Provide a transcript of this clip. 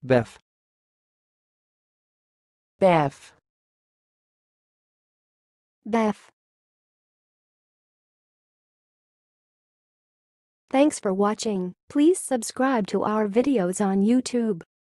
Beth. Beth. Beth. Thanks for watching. Please subscribe to our videos on YouTube.